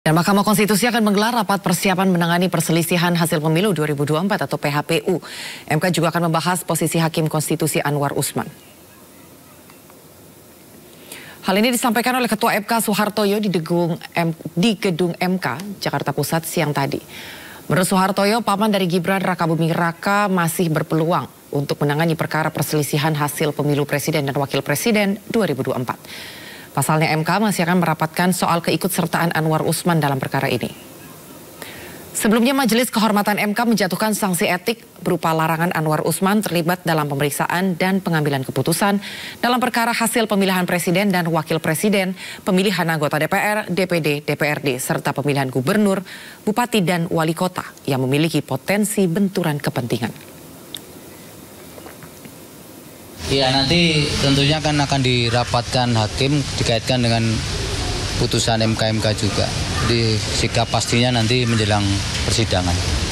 Dan Mahkamah Konstitusi akan menggelar rapat persiapan menangani perselisihan hasil pemilu 2024 atau PHPU. MK juga akan membahas posisi Hakim Konstitusi Anwar Usman. Hal ini disampaikan oleh Ketua MK Soehartoyo di gedung MK Jakarta Pusat siang tadi. Menurut Soehartoyo, paman dari Gibran Rakabuming Raka masih berpeluang untuk menangani perkara perselisihan hasil pemilu presiden dan wakil presiden 2024. Pasalnya MK masih akan merapatkan soal keikutsertaan Anwar Usman dalam perkara ini. Sebelumnya Majelis Kehormatan MK menjatuhkan sanksi etik berupa larangan Anwar Usman terlibat dalam pemeriksaan dan pengambilan keputusan dalam perkara hasil pemilihan presiden dan wakil presiden, pemilihan anggota DPR, DPD, DPRD, serta pemilihan gubernur, bupati, dan wali kota yang memiliki potensi benturan kepentingan. Ya, nanti tentunya akan dirapatkan hakim dikaitkan dengan putusan MK juga. Jadi sikap pastinya nanti menjelang persidangan.